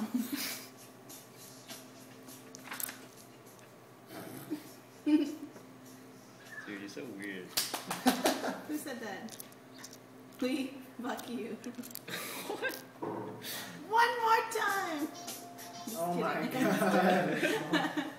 Dude, you're so weird. Who said that? We fuck you. What? One more time! Just Oh my kidding. god.